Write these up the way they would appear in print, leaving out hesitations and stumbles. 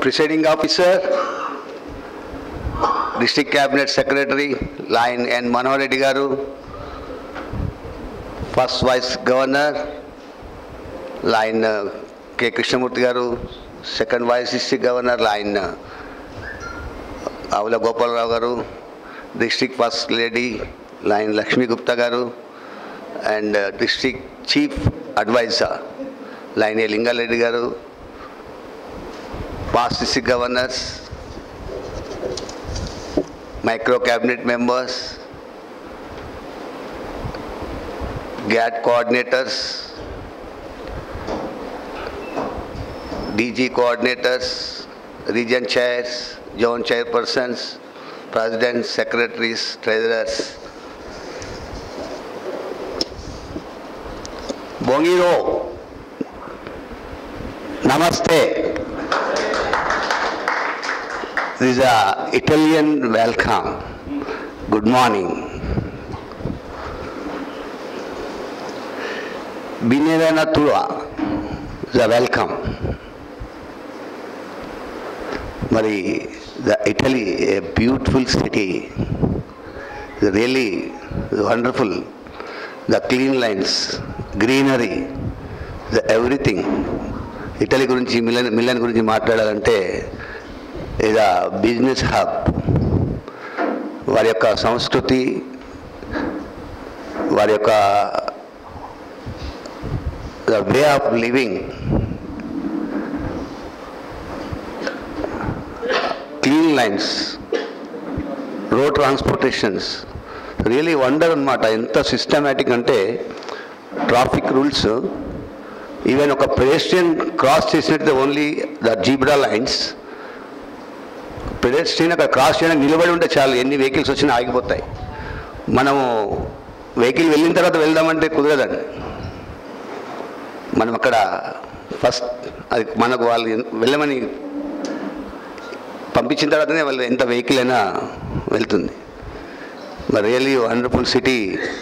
Presiding Officer, District Cabinet Secretary, Line N. Manohar Reddy Garu, First Vice Governor, Line K. Krishnamurthy Garu, Second Vice District Governor, Line Avula Gopal Rao Garu, District First Lady, Line Lakshmi Gupta Garu, and District Chief Advisor, Line A. Linga Reddy Garu, past district governors, micro cabinet members, GAT coordinators, DG coordinators, region chairs, zone chairpersons, presidents, secretaries, treasurers. Bongiro, Namaste. This is an Italian welcome. Good morning. Binera Tua is a welcome. Mari, the Italy, a beautiful city, really wonderful. The clean lines, greenery, the everything. Italy gurinchi Milan gurinchi మాట్లాడాలంటే is a business hub. వారి యొక్క సంస్కృతి, వారి యొక్క the way of living, clean lines, road transportations, really wonder అన్నమాట. ఎంత systematic అంటే traffic rules, even ఒక పెడెస్ట్రియన్ క్రాస్ చేసినట్టు only the zebra lines, pedestrian అక్కడ క్రాస్ చేయడానికి నిలబడి ఉంటే చాలు, ఎన్ని వెహికల్స్ వచ్చినా ఆగిపోతాయి. మనము వెహికల్ వెళ్ళిన తర్వాత వెళ్దామంటే కుదరదండి. మనం అక్కడ ఫస్ట్ అది మనకు వాళ్ళు వెళ్ళమని పంపించిన తర్వాతనే వాళ్ళు ఎంత వెహికల్ అయినా వెళ్తుంది. మరి really wonderful city.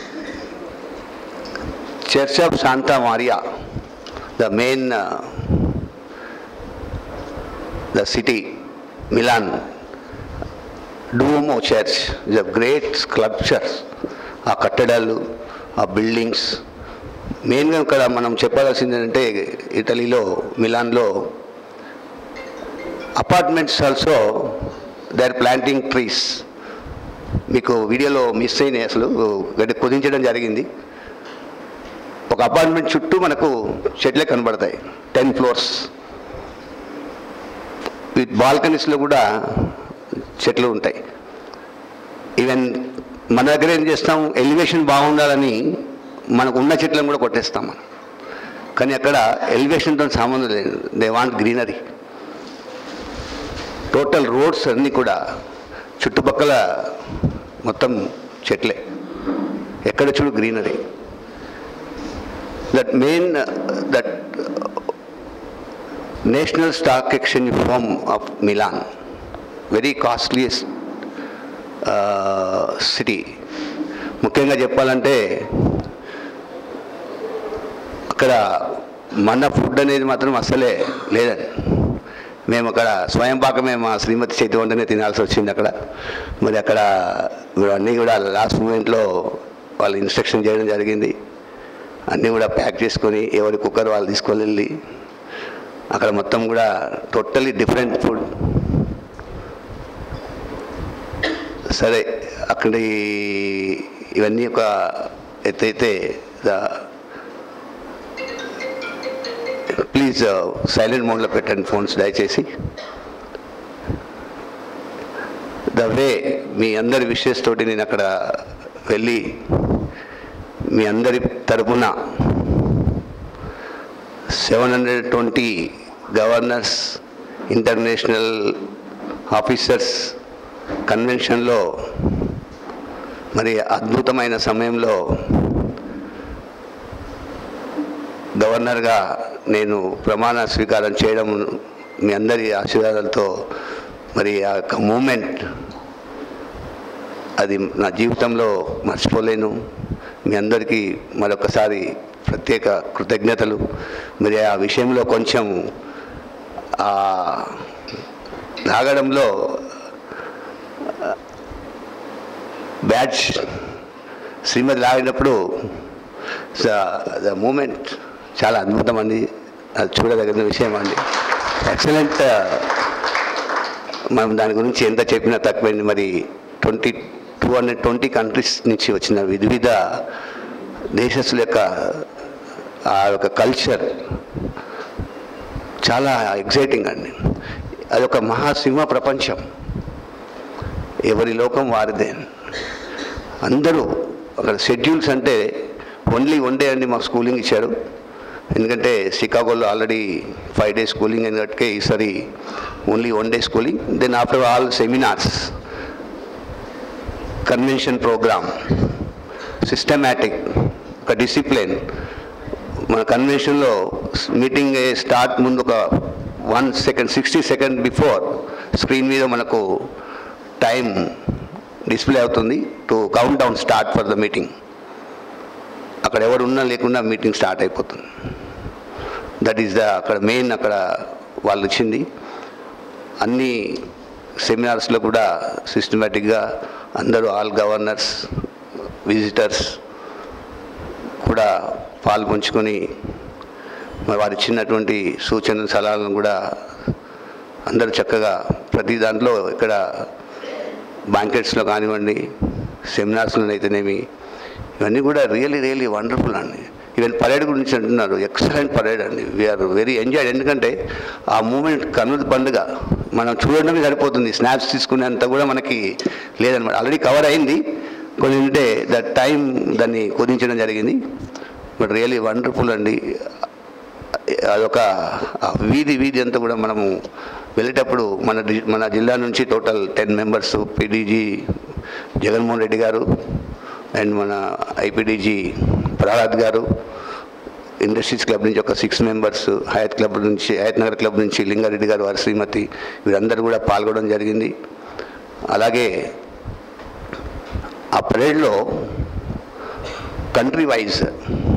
Church of Santa Maria, the main the city Milan, Duomo Church is a great sculpture. ఆ కట్టడాలు, ఆ బిల్డింగ్స్, మెయిన్గా ఇక్కడ మనం చెప్పాల్సింది ఏంటంటే ఇటలీలో మిలాన్లో apartments also they are planting trees. మీకు వీడియోలో మిస్ అయినాయి, అసలు గడ్డి కుదించడం జరిగింది. ఒక అపార్ట్మెంట్ చుట్టూ మనకు చెట్లే కనబడతాయి, 10 floors విత్ బాల్కనీస్లో కూడా చెట్లు ఉంటాయి. ఈవెన్ మన దగ్గర ఏం చేస్తాం, ఎలివేషన్ బాగుండాలని మనకు ఉన్న చెట్లను కూడా కొట్టేస్తాం మనం. కానీ అక్కడ ఎలివేషన్తో సంబంధం లేదు, they want greenery. Total roads అన్నీ కూడా చుట్టుపక్కల మొత్తం చెట్లే, ఎక్కడ చూడు greenery. That main that National Stock Exchange firm of Milan, very costliest city. ముఖ్యంగా చెప్పాలంటే అక్కడ మన ఫుడ్ అనేది మాత్రం అసలే లేదండి. మేము అక్కడ స్వయం పాకమే మా శ్రీమతి చేతి వంటనే తినాల్సి వచ్చింది అక్కడ. మరి అక్కడ అన్నీ కూడా లాస్ట్ మూమెంట్లో వాళ్ళు ఇన్స్ట్రక్షన్ చేయడం జరిగింది. అన్నీ కూడా ప్యాక్ చేసుకొని ఎవరి కుక్కర్ వాళ్ళు తీసుకొని వెళ్ళి అక్కడ మొత్తం కూడా టోటలీ డిఫరెంట్ ఫుడ్. సరే, అక్కడ ఇవన్నీ ఒక ఎత్తైతే ప్లీజ్ సైలెంట్ మోడ్లో పెట్టండి ఫోన్స్ దయచేసి. ద వే మీ అందరి విషెస్ తోటి నేను అక్కడ వెళ్ళి మీ అందరి తరపున 720 గవర్నర్స్, ఇంటర్నేషనల్ ఆఫీసర్స్ కన్వెన్షన్లో మరి అద్భుతమైన సమయంలో గవర్నర్గా నేను ప్రమాణ స్వీకారం చేయడం మీ అందరి ఆశీర్వాదాలతో మరి ఆ యొక్క మూమెంట్ అది నా జీవితంలో మర్చిపోలేను. మీ అందరికీ మరొకసారి ప్రత్యేక కృతజ్ఞతలు. మరి ఆ విషయంలో కొంచెం లాగడంలో బ్యాచ్ శ్రీమతి లాగినప్పుడు ద మూమెంట్ చాలా అద్భుతం అండి. అది చూడదగిన విషయం అండి. ఎక్సలెంట్. మనం దాని గురించి ఎంత చెప్పినా తక్కువైంది. మరి 220 కంట్రీస్ నుంచి వచ్చిన వివిధ దేశస్తుల యొక్క ఆ యొక్క కల్చర్ చాలా ఎగ్జైటింగ్ అండి. అదొక మహాసింహ ప్రపంచం, ఎవరి లోకం వారిదే. అందరూ అక్కడ షెడ్యూల్స్ అంటే ఓన్లీ 1 డే అండి మాకు స్కూలింగ్ ఇచ్చారు. ఎందుకంటే షికాగోలో ఆల్రెడీ 5 days స్కూలింగ్ అయినట్టుకే ఈసారి only 1 day schooling. Then after all seminars, convention program, systematic, ఒక డిసిప్లిన్. మన కన్వెన్షన్లో మీటింగ్ స్టార్ట్ ముందు ఒక 1 second 60 seconds బిఫోర్ స్క్రీన్ మీద మనకు టైం డిస్ప్లే అవుతుంది to count down start for the meeting. అక్కడ ఎవరు ఉన్నా లేకుండా మీటింగ్ స్టార్ట్ అయిపోతుంది. దట్ ఈస్ అక్కడ మెయిన్ అక్కడ వాళ్ళు ఇచ్చింది. అన్ని సెమినార్స్లో కూడా సిస్టమేటిక్గా అందరూ ఆల్ గవర్నర్స్, విజిటర్స్ కూడా పాల్పంచుకొని మరి వారు ఇచ్చినటువంటి సూచనలు సలహాలను కూడా అందరూ చక్కగా ప్రతి దాంట్లో ఇక్కడ బ్యాంకెట్స్లో కానివ్వండి, సెమినార్స్లో అయితేనేమి, ఇవన్నీ కూడా రియల్లీ వండర్ఫుల్ అండి. ఈవెన్ పరేడ్ గురించి అంటున్నారు, ఎక్సలెంట్ పరేడ్ అండి. We are very enjoyed. ఎందుకంటే ఆ మూమెంట్ కన్నుల పండుగ మనం చూడడమే సరిపోతుంది, స్నాప్స్ తీసుకునేంత కూడా మనకి లేదనమాట. ఆల్రెడీ కవర్ అయింది కొన్ని ఉంటే దట్ టైం దాన్ని కుదించడం జరిగింది. బట్ రియల్లీ వండర్ఫుల్ అండి. అదొక వీధి అంతా కూడా మనము వెళ్ళేటప్పుడు మన జిల్లా నుంచి total 10 members, PDG Jaganmohan Reddy గారు అండ్ మన ఐపీడీజీ ప్రహ్లాద్ గారు, ఇండస్ట్రీస్ క్లబ్ నుంచి ఒక 6 members, హయత్ నగర్ క్లబ్ నుంచి లింగారెడ్డి గారు, వారి శ్రీమతి, వీరందరూ కూడా పాల్గొనడం జరిగింది. అలాగే ఆ పరేడ్లో కంట్రీ వైజ్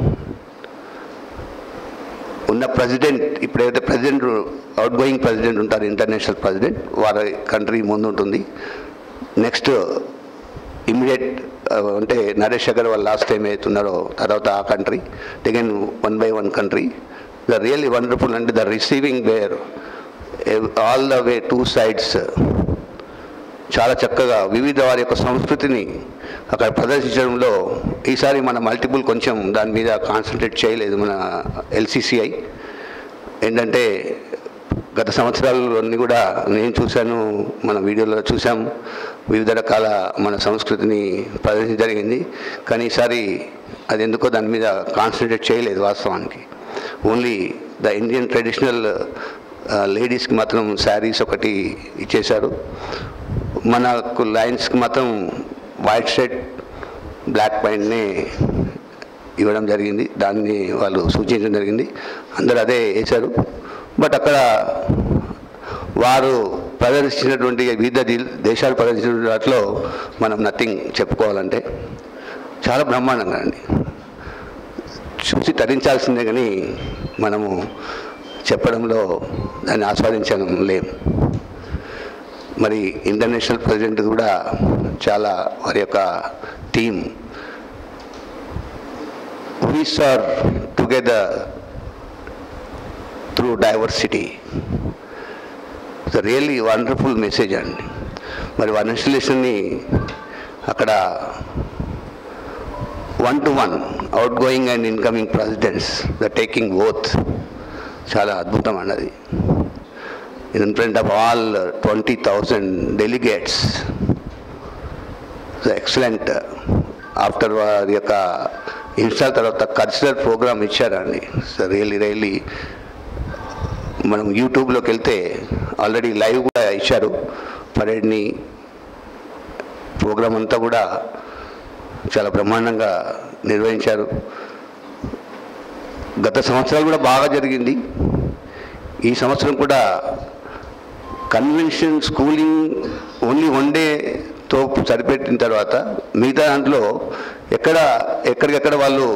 ఉన్న ప్రెసిడెంట్, ఇప్పుడైతే ప్రెసిడెంట్ అవుట్ గోయింగ్ ప్రెసిడెంట్ ఉంటారు, ఇంటర్నేషనల్ ప్రెసిడెంట్, వారి కంట్రీ ముందు ఉంటుంది. నెక్స్ట్ ఇమ్మీడియట్ అంటే నరేష్ అగర్వాల్ లాస్ట్ టైం అవుతున్నారో తర్వాత ఆ country, again 1 by 1 country. The really wonderful and the receiving where all the way 2 sides చాలా చక్కగా వివిధ వారి యొక్క సంస్కృతిని అక్కడ ప్రదర్శించడంలో ఈసారి మన మల్టిపుల్ కొంచెం దాని మీద కాన్సన్ట్రేట్ చేయలేదు మన ఎల్సిసిఐ. ఏంటంటే గత సంవత్సరాలన్నీ కూడా నేను చూశాను, మన వీడియోలో చూసాం, వివిధ రకాల మన సంస్కృతిని ప్రదర్శించడం జరిగింది. కానీ ఈసారి అది ఎందుకో దాని మీద కాన్సన్ట్రేట్ చేయలేదు వాస్తవానికి. ఓన్లీ ద ఇండియన్ ట్రెడిషనల్ లేడీస్కి మాత్రం శారీస్ ఒకటి ఇచ్చేశారు. మనకు లయన్స్కి మాత్రం వైట్ షర్ట్ బ్లాక్ ప్యాంట్ని ఇవ్వడం జరిగింది. దాన్ని వాళ్ళు సూచించడం జరిగింది. అందరూ అదే వేశారు. బట్ అక్కడ వారు ప్రదర్శించినటువంటి వివిధ దేశాలు ప్రదర్శించిన వాటిలో మనం నథింగ్ చెప్పుకోవాలంటే చాలా బ్రహ్మాండంగా అండి. చూసి తరించాల్సిందే కానీ మనము చెప్పడంలో దాన్ని ఆస్వాదించడం లేము. మరి ఇంటర్నేషనల్ ప్రెసిడెంట్ కూడా చాలా వారి యొక్క team we are together through diversity. It's a really wonderful message అండి. మరి వన్ ఇన్స్టలేషన్ని అక్కడ 1-to-1 outgoing and incoming presidents the taking oath చాలా అద్భుతం అన్నది. in front of all 20,000 delegates. So excellent. After వారి యొక్క ఇన్స్టాల్ తర్వాత కల్చరల్ ప్రోగ్రామ్ ఇచ్చారండి. సో రియల్లీ మనం యూట్యూబ్లోకి వెళ్తే ఆల్రెడీ లైవ్ కూడా ఇచ్చారు పరేడ్ని. ప్రోగ్రామ్ అంతా కూడా చాలా బ్రహ్మాండంగా నిర్వహించారు. గత సంవత్సరాలు కూడా బాగా జరిగింది. ఈ సంవత్సరం కూడా కన్వెన్షన్ స్కూలింగ్ ఓన్లీ 1 డేతో సరిపెట్టిన తర్వాత మిగతా దాంట్లో ఎక్కడికెక్కడ వాళ్ళు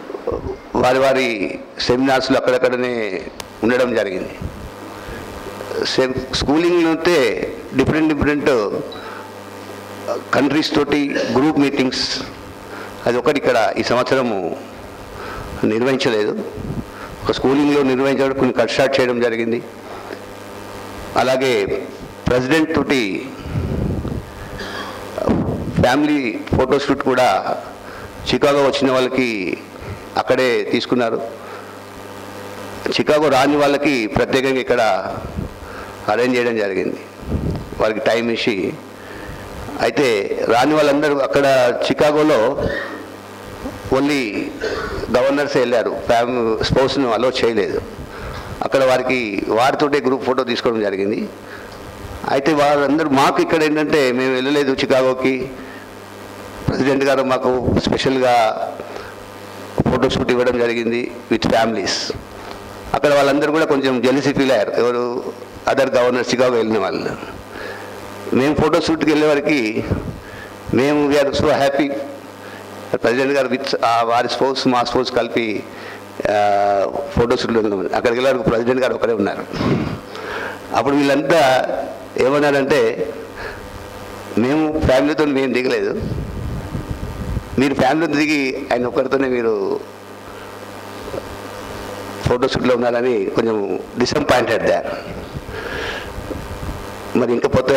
వారి సెమినార్స్లో అక్కడక్కడనే ఉండడం జరిగింది. స్కూలింగ్ ఉంటే డిఫరెంట్ కంట్రీస్ తోటి గ్రూప్ మీటింగ్స్ అది ఒకటి ఇక్కడ ఈ సంవత్సరము నిర్వహించలేదు. ఒక స్కూలింగ్లో నిర్వహించడం కొన్ని కట్ స్టార్ట్ చేయడం జరిగింది. అలాగే ప్రెసిడెంట్ తోటి ఫ్యామిలీ ఫోటోషూట్ కూడా చికాగో వచ్చిన వాళ్ళకి అక్కడే తీసుకున్నారు. చికాగో రాని వాళ్ళకి ప్రత్యేకంగా ఇక్కడ అరేంజ్ చేయడం జరిగింది, వాళ్ళకి టైం ఇచ్చి. అయితే రాని వాళ్ళందరూ అక్కడ చికాగోలో ఓన్లీ గవర్నర్స్ వెళ్ళారు, స్పౌస్ను అలో చేయలేదు. అక్కడ వారితోటే గ్రూప్ ఫోటో తీసుకోవడం జరిగింది. అయితే వారందరూ మాకు ఇక్కడ ఏంటంటే మేము వెళ్ళలేదు చికాగోకి, ప్రెసిడెంట్ గారు మాకు స్పెషల్గా ఫోటోషూట్ ఇవ్వడం జరిగింది విత్ ఫ్యామిలీస్. అక్కడ వాళ్ళందరూ కూడా కొంచెం జెలసీ ఫీల్ అయ్యారు, ఎవరు అదర్ గవర్నర్ చికాగో వెళ్ళిన వాళ్ళు. మేము ఫోటోషూట్కి వెళ్ళేవారికి మేము వీఆర్ సో హ్యాపీ, ప్రెసిడెంట్ గారు విత్ వారి స్పోర్ట్స్ మా స్పోర్ట్స్ కలిపి ఫోటోషూట్లో ఉన్నాం. అక్కడికి వెళ్ళేవారికి ప్రెసిడెంట్ గారు ఒకరే ఉన్నారు. అప్పుడు వీళ్ళంతా ఏమన్నారంటే, మేము ఫ్యామిలీతో మేము దిగలేదు, మీరు ఫ్యామిలీతో దిగి ఆయన ఒక్కరితోనే మీరు ఫోటోషూట్లో ఉన్నారని కొంచెం డిసప్పాయింటెడ్ దే. మరి ఇంకపోతే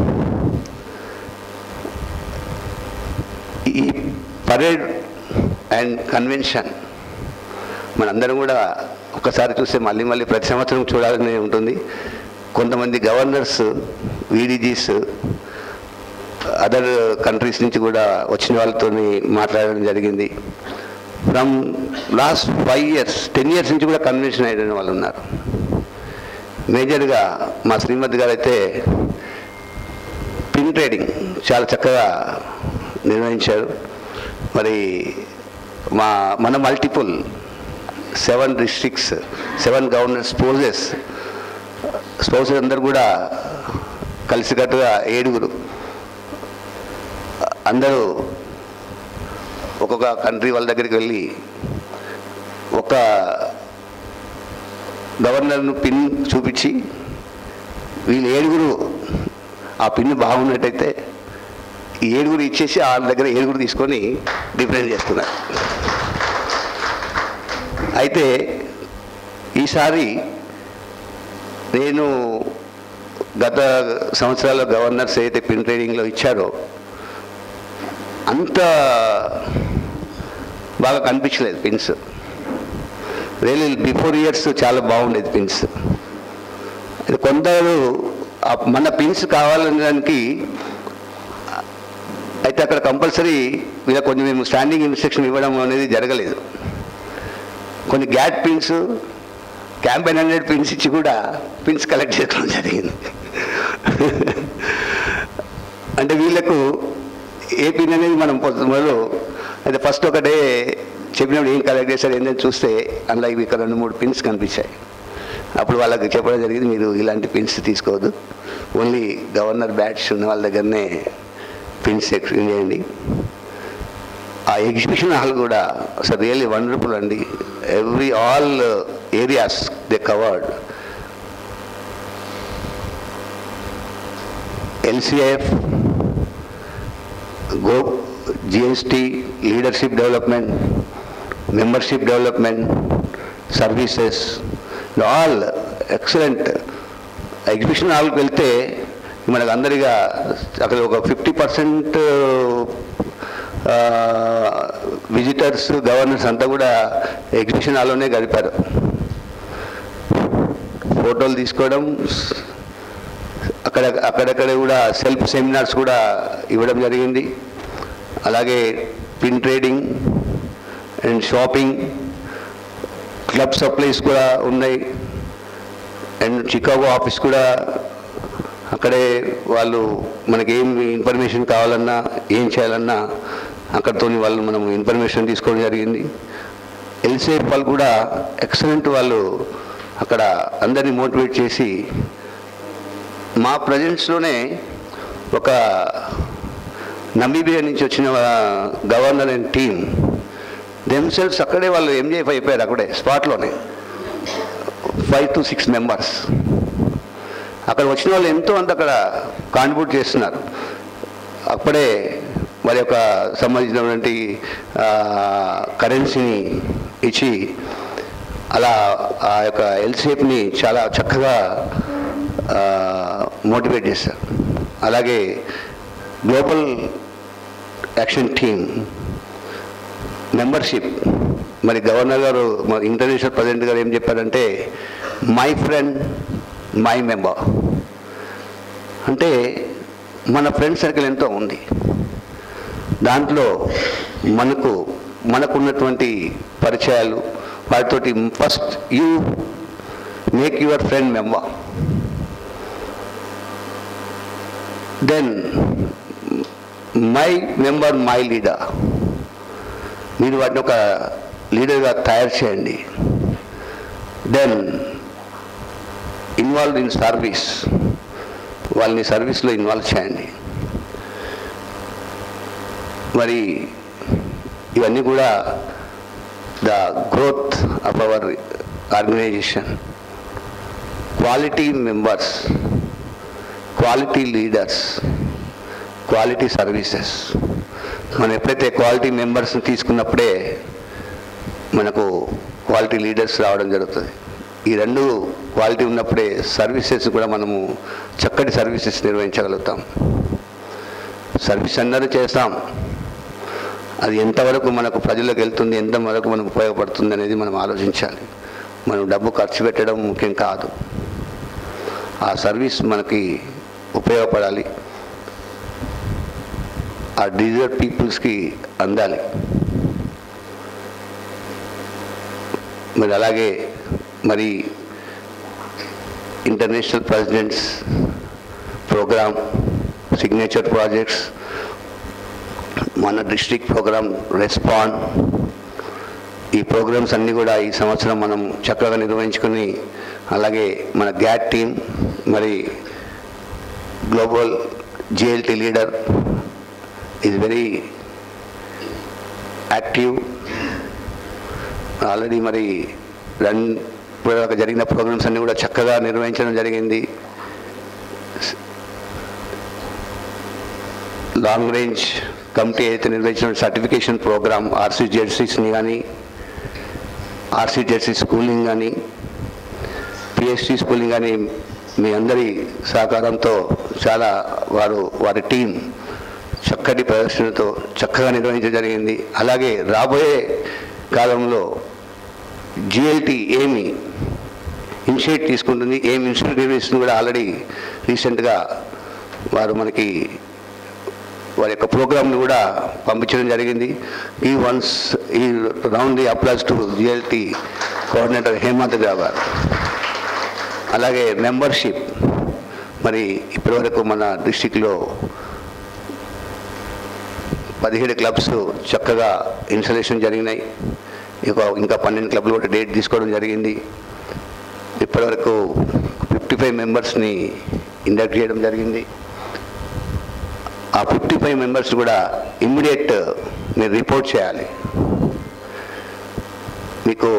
ఈ పరేడ్ అండ్ కన్వెన్షన్ మనందరం కూడా ఒకసారి చూస్తే మళ్ళీ ప్రతి సంవత్సరం చూడాలని ఉంటుంది. కొంతమంది గవర్నర్స్, వీడీజీస్ అదర్ కంట్రీస్ నుంచి కూడా వచ్చిన వాళ్ళతో మాట్లాడడం జరిగింది. ఫ్రమ్ లాస్ట్ 5 years 10 years నుంచి కూడా కన్వెన్షన్ అయిన వాళ్ళు ఉన్నారు. మేజర్గా మా శ్రీమతి గారు అయితే పిన్ ట్రేడింగ్ చాలా చక్కగా నిర్వహించారు. మరి మన మల్టిపుల్ 7 districts 7 గవర్నర్ స్పౌసెస్ అందరు కూడా కలిసికట్టుగా 7 అందరూ ఒక్కొక్క కంట్రీ వాళ్ళ దగ్గరికి వెళ్ళి ఒక గవర్నర్ను పిన్ చూపించి వీళ్ళు 7 ఆ పిన్ బాగున్నట్టయితే ఈ 7 ఇచ్చేసి వాళ్ళ దగ్గర 7 తీసుకొని డిఫరెంట్ చేస్తున్నారు. అయితే ఈసారి నేను గత సంవత్సరాల గవర్నర్స్ అయితే పిన్ ట్రేడింగ్లో ఇచ్చారో అంత బాగా కనిపించలేదు పిన్స్. రియల్లీ బిఫోర్ ఇయర్స్ చాలా బాగుండేది పిన్స్. కొందరు మన పిన్స్ కావాలనడానికి అయితే అక్కడ కంపల్సరీ ఇలా కొంచెం మేము స్టాండింగ్ ఇన్స్ట్రక్షన్ ఇవ్వడం అనేది జరగలేదు. కొన్ని గ్యాట్ పిన్స్, క్యాంపెయిన్ 100 పిన్స్ ఇచ్చి కూడా పిన్స్ కలెక్ట్ చేసుకోవడం జరిగింది. అంటే వీళ్ళకు ఏ పిన్ అనేది మనం మొదలు అయితే ఫస్ట్ ఒకటే చెప్పినప్పుడు ఏం కలెక్ట్ చేశారు ఏంటని చూస్తే అందులో ఇవి ఇక్కడ 2-3 పిన్స్ కనిపించాయి. అప్పుడు వాళ్ళకి చెప్పడం జరిగింది, మీరు ఇలాంటి పిన్స్ తీసుకోవద్దు, ఓన్లీ గవర్నర్ బ్యాడ్జ్ ఉన్న వాళ్ళ దగ్గరనే పిన్స్ ఎక్స్చేంజ్ చేయండి. ఆ ఎగ్జిబిషన్ హాల్ కూడా అసలు రియల్లీ వండర్ఫుల్ అండి. All areas they covered. LCIF, GST, leadership development, membership development, services, all excellent. Exhibition హాల్కి వెళ్తే మనకు అందరిగా అక్కడ ఒక 50% విజిటర్స్, గవర్నర్స్ అంతా కూడా ఎగ్జిబిషన్ హాల్లోనే గడిపారు. ఫోటోలు తీసుకోవడం, అక్కడక్కడ కూడా సెల్ఫ్ సెమినార్స్ కూడా ఇవ్వడం జరిగింది. అలాగే pin trading and shopping, club supplies కూడా ఉన్నాయి. అండ్ చికాగో ఆఫీస్ కూడా అక్కడే వాళ్ళు మనకి ఏం ఇన్ఫర్మేషన్ కావాలన్నా ఏం చేయాలన్నా అక్కడితో వాళ్ళు మనం ఇన్ఫర్మేషన్ తీసుకోవడం జరిగింది. ఎల్సిఎఫ్ వాళ్ళు కూడా ఎక్సలెంట్, వాళ్ళు అక్కడ అందరినీ మోటివేట్ చేసి మా ప్రజెన్స్లోనే ఒక నమీబియా నుంచి వచ్చిన గవర్నర్ అండ్ టీమ్ దెమ్సెల్వ్స్ అక్కడే వాళ్ళు ఎంజేఎఫ్ అయిపోయారు. అక్కడే స్పాట్లోనే 5 to 6 members. అక్కడ వచ్చిన వాళ్ళు ఎంతో అంత అక్కడ కాంట్రిబ్యూట్ చేస్తున్నారు. అప్పుడే వారి యొక్క సంబంధించినటువంటి కరెన్సీని ఇచ్చి అలా ఆ యొక్క ఎల్సేప్ని చాలా చక్కగా మోటివేట్ చేశారు. అలాగే గ్లోబల్ యాక్షన్ టీమ్ మెంబర్షిప్, మరి గవర్నర్ గారు, మరి ఇంటర్నేషనల్ ప్రెసిడెంట్ గారు ఏం చెప్పారంటే మై ఫ్రెండ్ మై మెంబర్. అంటే మన ఫ్రెండ్ సర్కిల్ ఎంతో ఉంది, దాంట్లో మనకున్నటువంటి పరిచయాలు వాటితోటి first you make your friend member, then my member my leader. మీరు వాటిని ఒక లీడర్గా తయారు చేయండి. దెన్ ఇన్వాల్వ్ ఇన్ సర్వీస్, వాళ్ళని సర్వీస్లో ఇన్వాల్వ్ చేయండి. మరి ఇవన్నీ కూడా the growth of our organisation, quality members, quality leaders, quality services. మనం ఎప్పుడైతే క్వాలిటీ మెంబర్స్ని తీసుకున్నప్పుడే మనకు క్వాలిటీ లీడర్స్ రావడం జరుగుతుంది. ఈ రెండు క్వాలిటీ ఉన్నప్పుడే సర్వీసెస్ కూడా మనము చక్కటి సర్వీసెస్ నిర్వహించగలుగుతాం. సర్వీస్ అందరూ చేస్తాం, అది ఎంతవరకు మనకు ప్రజలకు వెళ్తుంది, ఎంతవరకు మనకు ఉపయోగపడుతుంది అనేది మనం ఆలోచించాలి. మనం డబ్బు ఖర్చు పెట్టడం ముఖ్యం కాదు, ఆ సర్వీస్ మనకి ఉపయోగపడాలి, ఆ డిజర్వ్ పీపుల్స్కి అందాలి. మరి అలాగే మరి international presidents program, signature projects, మన డిస్ట్రిక్ట్ ప్రోగ్రామ్ రెస్పాండ్, ఈ ప్రోగ్రామ్స్ అన్నీ కూడా ఈ సంవత్సరం మనం చక్కగా నిర్వహించుకుని, అలాగే మన గ్యాట్ టీమ్, మరి global GLT leader is very active. Already మరి జరిగిన ప్రోగ్రామ్స్ అన్నీ కూడా చక్కగా నిర్వహించడం జరిగింది. లాంగ్ రేంజ్ కమిటీ అయితే నిర్వహించిన సర్టిఫికేషన్ ప్రోగ్రామ్ ఆర్సీజెడ్సీస్ని కానీ, ఆర్సీజెడ్సీ స్కూలింగ్ కానీ, పిహెచ్డి స్కూలింగ్ కానీ మీ అందరి సహకారంతో చాలా వారి టీం చక్కటి ప్రదర్శనతో చక్కగా నిర్వహించడం జరిగింది. అలాగే రాబోయే కాలంలో జిఎల్టీ ఏమి ఇనిషియేట్ తీసుకుంటుంది, ఏమి ఇన్స్టిట్యూట్ నిర్వహిస్తుంది కూడా ఆల్రెడీ రీసెంట్గా వారు మనకి వారి యొక్క ప్రోగ్రామ్ని కూడా పంపించడం జరిగింది. ఈ round the applause to GLT coordinator Hemant గారు. అలాగే మెంబర్షిప్, మరి ఇప్పటివరకు మన డిస్టిక్లో 17 క్లబ్స్ చక్కగా ఇన్స్టాలేషన్ జరిగినాయి. ఇంకా 12 క్లబ్లు కూడా డేట్ తీసుకోవడం జరిగింది. ఇప్పటివరకు 55 మెంబర్స్ని ఇండక్ట్ చేయడం జరిగింది. ఆ 55 మెంబర్స్ కూడా ఇమ్మీడియట్ మీరు రిపోర్ట్ చేయాలి. మీకు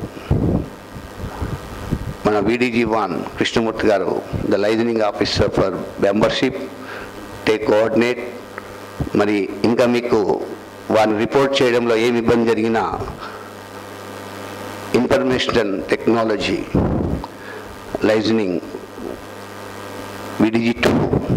మన VDG1 కృష్ణమూర్తి గారు, the liaisoning officer for membership, take coordinate. మరి ఇంకా మీకు వారిని రిపోర్ట్ చేయడంలో ఏమి ఇబ్బంది జరిగినా information technology liaisoning VDG2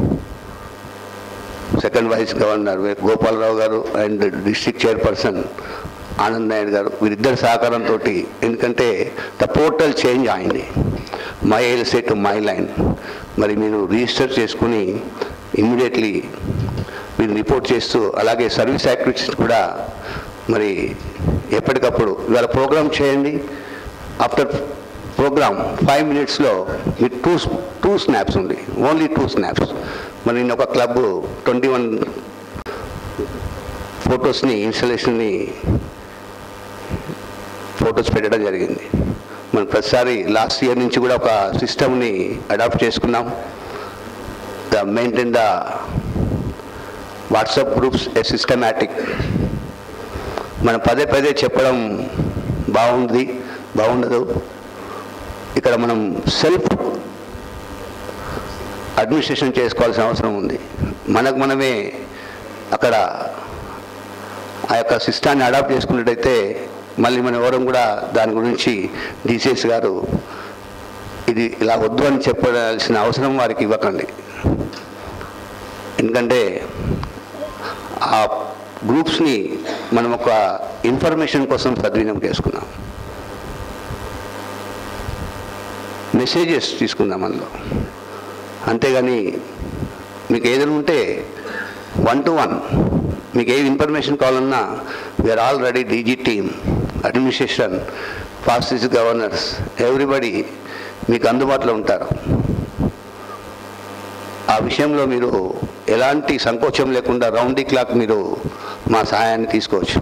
second vice governor Gopalarao గారు and district chairperson Anand Naidu గారు, వీరిద్దరి సహకారంతో, ఎందుకంటే ద పోర్టల్ చేంజ్ అయింది, my else to my line. మరి మీరు రిజిస్టర్ చేసుకుని ఇమ్మీడియట్లీ మీరు రిపోర్ట్ చేస్తూ, అలాగే సర్వీస్ యాక్టివిటీస్ కూడా మరి ఎప్పటికప్పుడు ఇవాళ ప్రోగ్రామ్ చేయండి. ఆఫ్టర్ ప్రోగ్రామ్ 5 minutesలో మీరు టూ స్నాప్స్ ఉంది, ఓన్లీ 2 snaps. మరి నేను ఒక క్లబ్ 21 ఫొటోస్ని ఇన్స్టాలేషన్ని ఫొటోస్ పెట్టడం జరిగింది. మనం ప్రతిసారి లాస్ట్ ఇయర్ నుంచి కూడా ఒక సిస్టమ్ని అడాప్ట్ చేసుకున్నాం. The maintain the WhatsApp groups a systematic. మనం పదే చెప్పడం బాగుండదు. ఇక్కడ మనం సెల్ఫ్ అడ్మినిస్ట్రేషన్ చేసుకోవాల్సిన అవసరం ఉంది. మనకు మనమే అక్కడ ఆ యొక్క సిస్టాన్ని అడాప్ట్ చేసుకున్నట్టయితే మళ్ళీ మనం ఎవరం కూడా దాని గురించి డిసిఎస్ గారు ఇది ఇలా వద్దు అని చెప్పాల్సిన అవసరం వారికి ఇవ్వకండి. ఎందుకంటే ఆ గ్రూప్స్ని మనం ఒక ఇన్ఫర్మేషన్ కోసం సద్వినియోగం చేసుకున్నాం, మెసేజెస్ తీసుకుందాం అందులో. అంతేగాని మీకు ఏదైనా ఉంటే 1-to-1 మీకు ఏ ఇన్ఫర్మేషన్ కావాలన్నా we are all ready. DG team, administration, fascist governors, everybody మీకు అందుబాటులో ఉంటారు. ఆ విషయంలో మీరు ఎలాంటి సంకోచం లేకుండా రౌండ్ ది క్లాక్ మీరు మా సహాయాన్ని తీసుకోవచ్చు.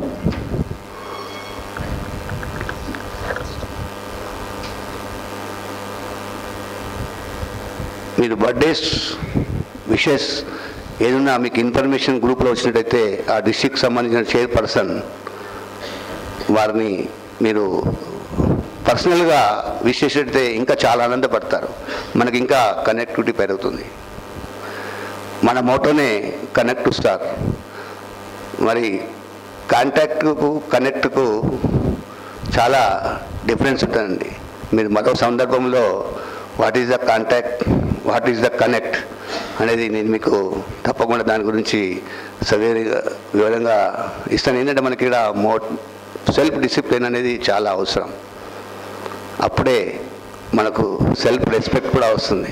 మీరు బర్త్డేస్ విషెస్ ఏదన్నా మీకు ఇన్ఫర్మేషన్ గ్రూప్లో వచ్చినట్టయితే ఆ డిస్ట్రిక్ట్ సంబంధించిన చైర్పర్సన్ వారిని మీరు పర్సనల్గా విష్ చేసినట్టయితే ఇంకా చాలా ఆనందపడతారు. మనకి ఇంకా కనెక్టివిటీ పెరుగుతుంది. మన మోటోనే కనెక్ట్ టు స్టార్. మరి కాంటాక్ట్కు కనెక్ట్కు చాలా డిఫరెన్స్ ఉంటుందండి. మీరు మరో సందర్భంలో what is the contact, what is the connect అనేది నేను మీకు తప్పకుండా దాని గురించి వివరంగా ఇస్తాను. ఏంటంటే మనకి ఇక్కడ సెల్ఫ్ డిసిప్లిన్ అనేది చాలా అవసరం. అప్పుడే మనకు సెల్ఫ్ రెస్పెక్ట్ కూడా వస్తుంది.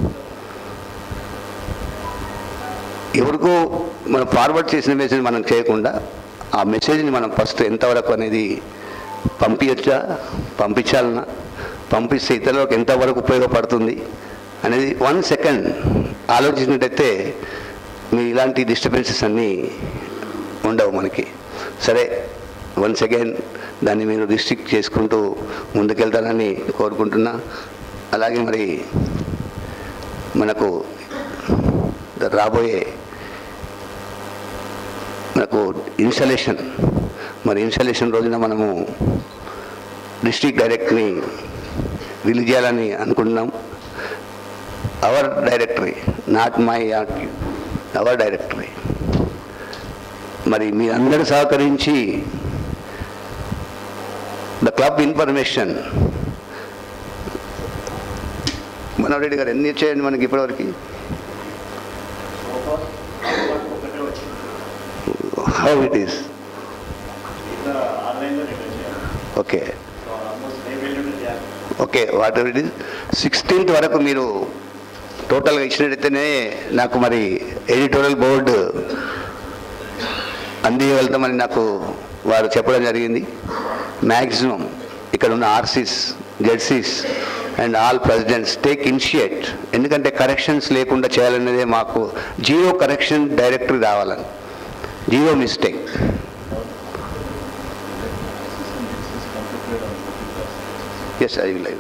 ఎవరికో మనం ఫార్వర్డ్ చేసిన మెసేజ్ మనం చేయకుండా ఆ మెసేజ్ని మనం ఫస్ట్ ఎంతవరకు అనేది పంపించచ్చా, పంపించాలన్నా, పంపిస్తే ఇతరులకు ఎంతవరకు ఉపయోగపడుతుంది అనేది 1 సెకండ్ ఆలోచించినట్టయితే మీ ఇలాంటి డిస్టర్బెన్సెస్ అన్నీ ఉండవు మనకి. సరే, 1 సెకండ్ దాన్ని మీరు రిస్ట్రిక్ట్ చేసుకుంటూ ముందుకెళ్తారని కోరుకుంటున్నా. అలాగే మరి మనకు రాబోయే మనకు ఇన్స్టాలేషన్ రోజున మనము డిస్ట్రిక్ట్ డైరెక్టర్ని రిలీజ్ చేయాలని అనుకుంటున్నాం. Our directory, not my our directory. మరి మీ అందరూ సహకరించి ద క్లబ్ ఇన్ఫర్మేషన్ మనోరెడ్డి గారు ఎన్ని చేయండి మనకి ఇప్పటివరకు? How it is? Okay okay, whatever it is 16th వరకు మీరు టోటల్గా ఇచ్చినట్టయితేనే నాకు మరి ఎడిటోరియల్ బోర్డు అందియగలుగుతామని నాకు వారు చెప్పడం జరిగింది. మ్యాక్సిమం ఇక్కడ ఉన్న RCs, ZCs and all presidents take initiate. ఎందుకంటే కరెక్షన్స్ లేకుండా చేయాలనేదే మాకు. జీరో కరెక్షన్ డైరెక్టరీ రావాలని, zero mistake. Yes, I will.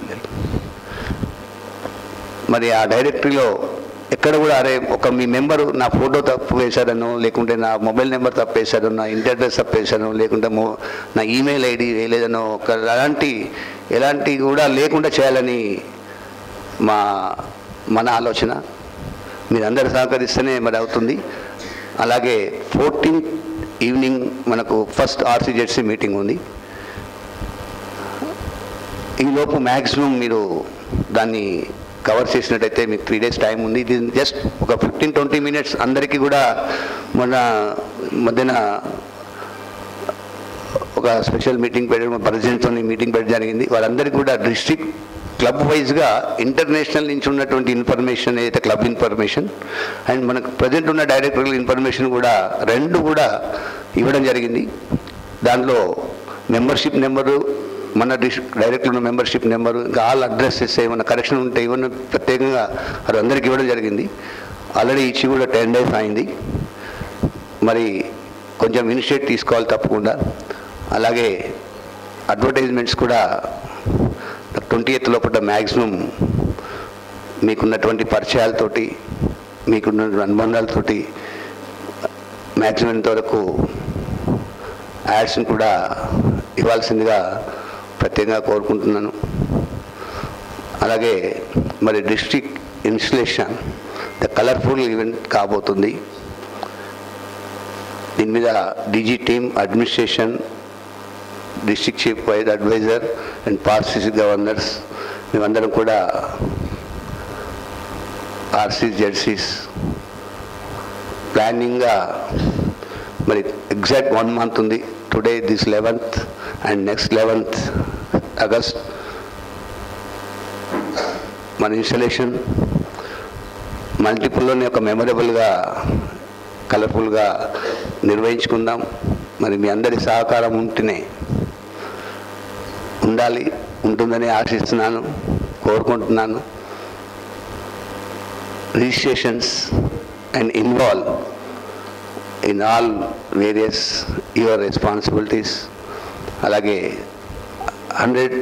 మరి ఆ డైరెక్టరీలో ఎక్కడ కూడా అరే ఒక మీ మెంబరు నా ఫోటో తప్పు వేశారనో, లేకుంటే నా మొబైల్ నెంబర్ తప్పు వేశారో, నా ఇంటి అడ్రస్ తప్పు వేశారో, లేకుంటే నా ఈమెయిల్ ఐడి వేయలేదనో, ఎలాంటి కూడా లేకుండా చేయాలని మన ఆలోచన. మీరందరూ సహకరిస్తేనే మరి అవుతుంది. అలాగే 14th ఈవినింగ్ మనకు ఫస్ట్ ఆర్సీజెడ్సీ మీటింగ్ ఉంది. ఈలోపు మ్యాక్సిమం మీరు దాన్ని కవర్ చేసినట్టయితే మీకు 3 days టైం ఉంది. ఇది జస్ట్ ఒక 15-20 minutes. అందరికీ కూడా మొన్న మధ్యన ఒక స్పెషల్ మీటింగ్ పెట్టడం, ప్రెసిడెంట్తో మీటింగ్ పెట్టడం జరిగింది. వాళ్ళందరికీ కూడా డిస్ట్రిక్ట్ క్లబ్ వైజ్గా ఇంటర్నేషనల్ నుంచి ఉన్నటువంటి ఇన్ఫర్మేషన్ ఏదైతే క్లబ్ ఇన్ఫర్మేషన్ అండ్ మనకు ప్రజెంట్ ఉన్న డైరెక్టర్ల ఇన్ఫర్మేషన్ కూడా 2 కూడా ఇవ్వడం జరిగింది. దాంట్లో మెంబర్షిప్ నెంబరు, మన డైరెక్ట్లో ఉన్న మెంబర్షిప్ నెంబరు, ఇంకా ఆల్ అడ్రస్సెస్ ఏమైనా కరెక్షన్ ఉంటే ఇవన్నీ ప్రత్యేకంగా అది అందరికీ ఇవ్వడం జరిగింది. ఆల్రెడీ ఇచ్చి కూడా 10 days అయింది. మరి కొంచెం ఇనిషియేట్ తీసుకోవాలి తప్పకుండా. అలాగే అడ్వర్టైజ్మెంట్స్ కూడా 20th లోపల మ్యాక్సిమం మీకున్నటువంటి పరిచయాలతోటి, మీకున్న అనుబంధాలతోటి మ్యాక్సిమం ఇంతవరకు యాడ్స్ని కూడా ఇవ్వాల్సిందిగా ప్రత్యేకంగా కోరుకుంటున్నాను. అలాగే మరి district installation the colourful event కాబోతుంది. దీని మీద DG team, administration, district chief vice advisor and past governors మేమందరం కూడా ఆర్సీస్ జెడ్సీస్ ప్లానింగ్గా మరి ఎగ్జాక్ట్ 1 month ఉంది. Today this 11th and next 11th August మన ఇన్స్టలేషన్ మల్టిపుల్లోనే ఒక మెమరబుల్గా కలర్ఫుల్గా నిర్వహించుకుందాం. మరి మీ అందరి సహకారం ఉంటుందని ఆశిస్తున్నాను, కోరుకుంటున్నాను. Registrations and involve in all various your responsibilities. అలాగే 102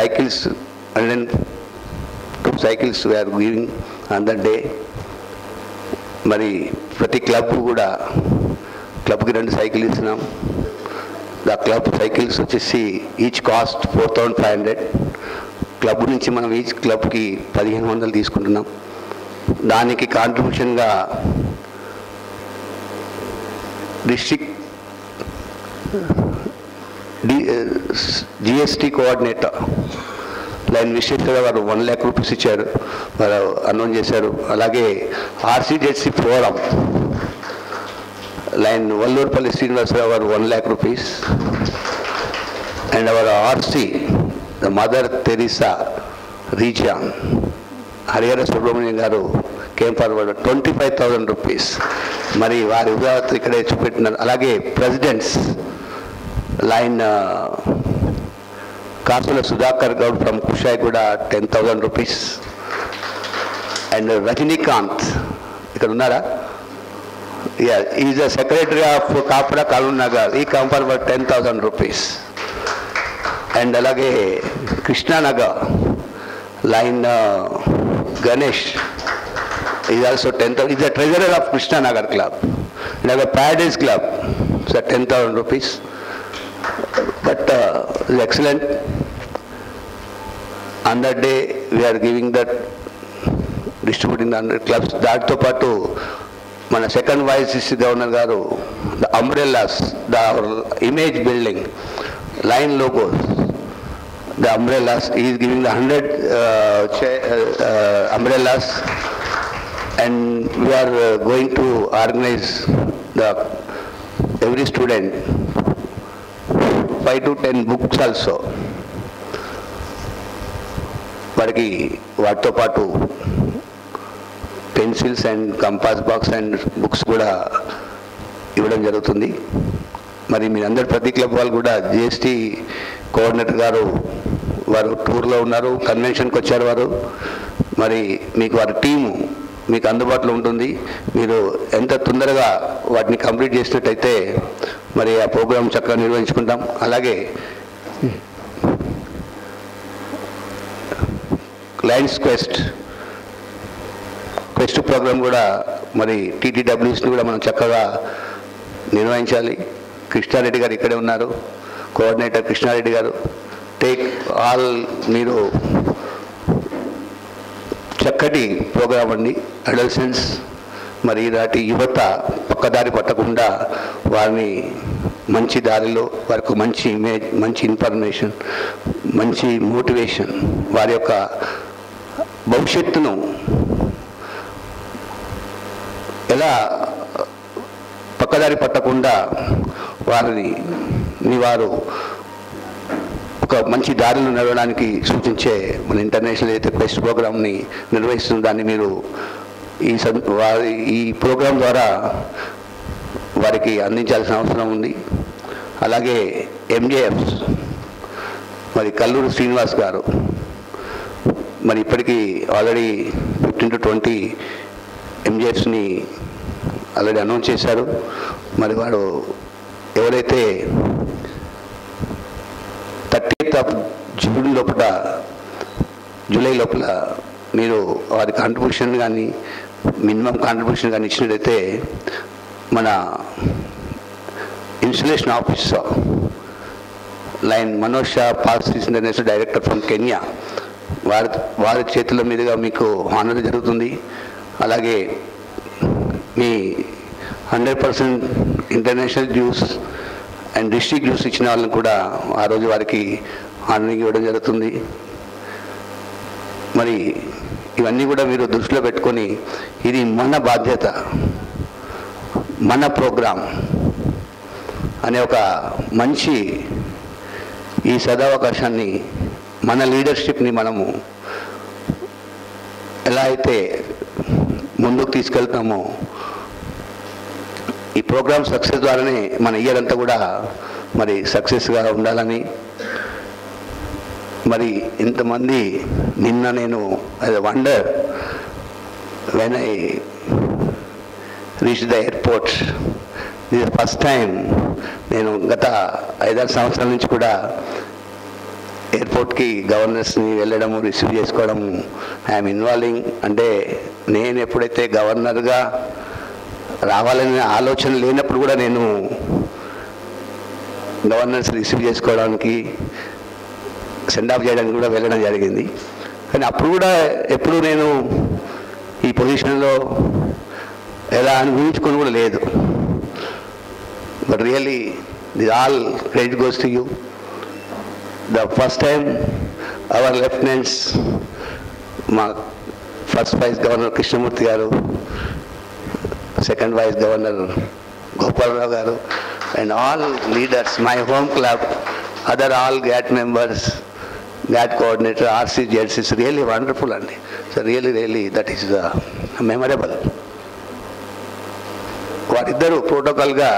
cycles we are giving on that day. మరి ప్రతి క్లబ్ కూడా క్లబ్కి 2 సైకిల్ ఇస్తున్నాం. ద క్లబ్ సైకిల్స్ వచ్చేసి ఈచ్ కాస్ట్ 4500. క్లబ్ నుంచి మనం ఈచ్ క్లబ్కి 1500 తీసుకుంటున్నాం. దానికి కాంట్రిబ్యూషన్గా district GST coordinator Lion Visweswara గారు 1 lakh rupees ఇచ్చారు, వారు అనౌన్స్ చేశారు. అలాగే RC ZC forum Lion Vallurupalli Srinivasarao గారు 1 lakh rupees. And our RC the mother Teresa region Harihara Subrahmanyam గారు కేమ్ ఫార్వర్డ్ 25,000 rupees. మరి వారి ఉదాహరణ ఇక్కడే చూపెట్టినారు. అలాగే presidents Lion Kasula Sudhakar Goud from Kushaiguda 10,000 rupees. And Rajinikanth ఇక్కడ ఉన్నారా? Is the secretary of Kapra కాలూన్ నగర్, ఈ కమ్ ఫార్వర్డ్ 10,000 rupees. అండ్ అలాగే Krishnanagar Lion Ganesh is also 10,000. Is the treasurer of Krishnanagar club. And paradise club so 10,000 rupees. But is excellent. On that day we are giving that, distributing the 100 clubs. దాటితో పాటు మన second vice governor గారు the umbrellas, the image building Lion logos, the umbrellas is giving the 100 umbrellas. And we are going to organize every student 5 to 10 books also. వాటితో పాటు pencils and compass box and books కూడా ఇవ్వడం జరుగుతుంది. మరి మీరందరూ ప్రతి club వాళ్ళు కూడా జిఎస్టీ కోఆర్డినేటర్ గారు వారు టూర్లో ఉన్నారు, కన్వెన్షన్కి వచ్చారు వారు. మరి మీకు వారి టీము మీకు అందుబాటులో ఉంటుంది. మీరు ఎంత తొందరగా వాటిని కంప్లీట్ చేసినట్టయితే మరి ఆ ప్రోగ్రాం చక్కగా నిర్వహించుకుంటాం. అలాగే లయన్స్ క్వెస్ట్ ప్రోగ్రాం కూడా మరి టీటీడబ్ల్యూస్ని కూడా మనం చక్కగా నిర్వహించాలి. కృష్ణారెడ్డి గారు ఇక్కడే ఉన్నారు, కోఆర్డినేటర్ కృష్ణారెడ్డి గారు. టేక్ ఆల్, మీరు చక్కటి ప్రోగ్రాం అండి. అడల్సెన్స్ మరి ఈనాటి యువత పక్కదారి పట్టకుండా వారిని మంచి దారిలో, వారికి మంచి ఇమేజ్, మంచి ఇన్ఫర్మేషన్, మంచి మోటివేషన్, వారి యొక్క భవిష్యత్తును ఎలా పక్కదారి పట్టకుండా వారు ఒక మంచి దారిలో నడవడానికి సూచించే మన ఇంటర్నేషనల్ అయితే బెస్ట్ ప్రోగ్రామ్ని నిర్వహిస్తున్న దాన్ని మీరు ఈ ప్రోగ్రాం ద్వారా వారికి అందించాల్సిన అవసరం ఉంది. అలాగే ఎంజేఎఫ్స్ మరి కల్లూరు శ్రీనివాస్ గారు మరి ఇప్పటికీ ఆల్రెడీ 15 to 20 ఎంజేఎఫ్స్ని ఆల్రెడీ అనౌన్స్ చేశారు. మరి వాడు ఎవరైతే 30th జూలై లోపల మీరు వారి కాంట్రిబ్యూషన్ కానీ మినిమం కాంట్రిబ్యూషన్ కానీ ఇచ్చినట్టయితే మన installation officer Lion Manoj Shah past international director from Kenya వారి చేతుల మీదుగా మీకు హానర్ జరుగుతుంది. అలాగే మీ 100% international dues and district dues ఇచ్చిన వాళ్ళని కూడా ఆ రోజు వారికి ఆనరింగ్ ఇవ్వడం జరుగుతుంది. మరి ఇవన్నీ కూడా మీరు దృష్టిలో పెట్టుకొని ఇది మన బాధ్యత, మన ప్రోగ్రాం అనే ఒక మంచి ఈ సదవకాశాన్ని మన లీడర్షిప్ని మనము ఎలా అయితే ముందుకు తీసుకెళ్తామో ఈ ప్రోగ్రామ్ సక్సెస్ ద్వారానే మన ఇయర్ అంతా కూడా మరి సక్సెస్గా ఉండాలని, మరి ఇంతమంది నిన్న నేను as a wonder when I reach the airport, ఇది ఫస్ట్ టైం నేను గత 5-6 సంవత్సరాల నుంచి కూడా ఎయిర్పోర్ట్కి గవర్నర్స్ని వెళ్ళడము, రిసీవ్ చేసుకోవడము, ఐఎమ్ ఇన్వాల్వింగ్. అంటే నేను ఎప్పుడైతే గవర్నర్గా రావాలనే ఆలోచన లేనప్పుడు కూడా నేను గవర్నర్స్ రిసీవ్ చేసుకోవడానికి, సెండ్ ఆఫ్ చేయడానికి కూడా వెళ్ళడం జరిగింది. కానీ అప్పుడు కూడా ఎప్పుడు నేను ఈ పొజిషన్లో ఎలా అని ఊహించుకొని కూడా లేదు. But really the all credit goes to you. The first time our lieutenants, మా ఫస్ట్ వైస్ గవర్నర్ కృష్ణమూర్తి గారు, సెకండ్ వైస్ గవర్నర్ గోపాలరావు గారు, and all leaders, my home club, other all GAT members, GAT coordinator, RC ZCs, really wonderful అండి. So really that is the memorable. వారిద్దరూ ప్రోటోకాల్గా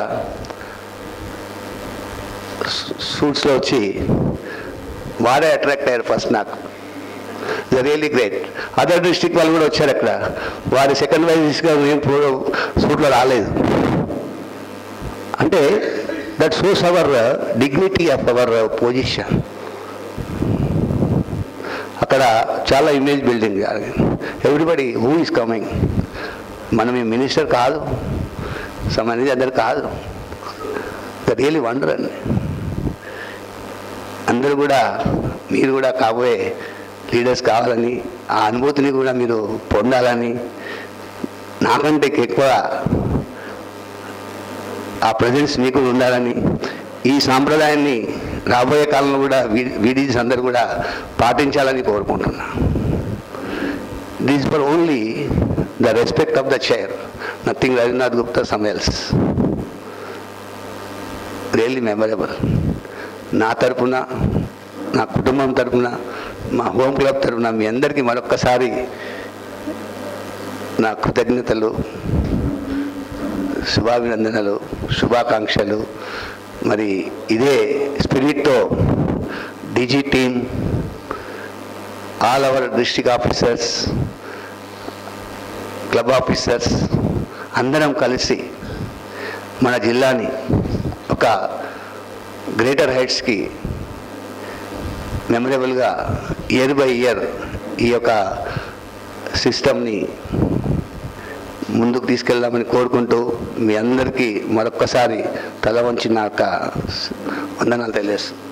సూట్స్లో వచ్చి వారే attract అయ్యారు ఫస్ట్ నాకు. The really great. Other district వాళ్ళు కూడా వచ్చారు అక్కడ. వారి సెకండ్ వైజ్గా మేము సూట్లో రాలేదు. అంటే that shows our dignity of our position. అక్కడ చాలా image building. Everybody who is coming. మనం ఈ మినిస్టర్ కాదు, సంబంధించి అందరు కాదు. ద రియల్లీ వండర్ అండి. అందరూ కూడా మీరు కూడా కాబోయే లీడర్స్ కావాలని, ఆ అనుభూతిని కూడా మీరు పొందాలని, నాకంటే ఎక్కువ ఆ ప్రజెన్స్ మీకు ఉండాలని, ఈ సాంప్రదాయాన్ని రాబోయే కాలంలో కూడా వీడీస్ అందరూ కూడా పాటించాలని కోరుకుంటున్నా. This for only the respect of the chair, nothing Ravindranath Gupta some else. Really memorable. నా తరపున, నా కుటుంబం తరపున, మా హోమ్ క్లబ్ తరపున మీ అందరికీ మరొక్కసారి నా కృతజ్ఞతలు, శుభాభినందనలు, శుభాకాంక్షలు. మరి ఇదే స్పిరిట్తో DG team, all our district officers, club officers అందరం కలిసి మన జిల్లాని ఒక గ్రేటర్ హైట్స్కి మెమరబుల్గా ఇయర్ బై ఇయర్ ఈ యొక్క సిస్టమ్ని ముందుకు తీసుకెళ్దామని కోరుకుంటూ మీ అందరికీ మరొక్కసారి తల వంచి నా యొక్క వందనాలు తెలియజేస్తాను.